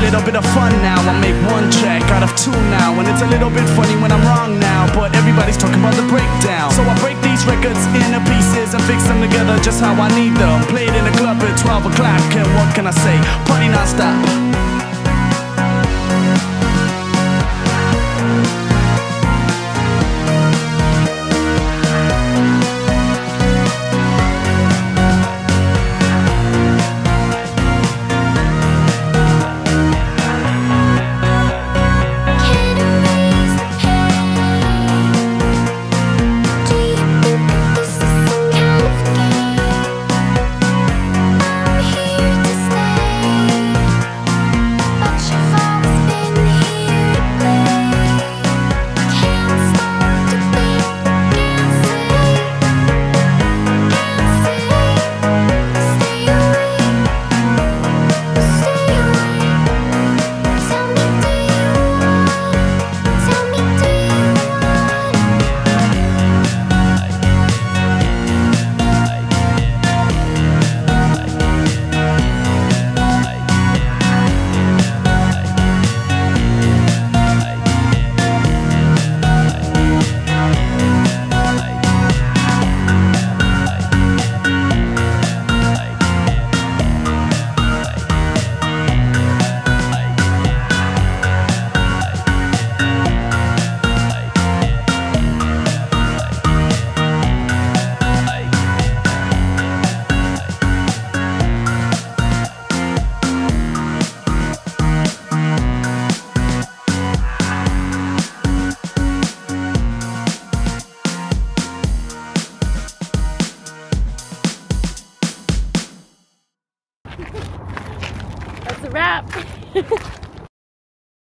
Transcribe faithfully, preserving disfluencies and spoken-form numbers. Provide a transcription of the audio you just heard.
little bit of fun now. I make one track out of two now, and it's a little bit funny when I'm wrong now, but everybody's talking about the breakdown. So I break these records into pieces and fix them together just how I need them. Play it in the club at twelve o'clock, and what can I say? Party non-stop.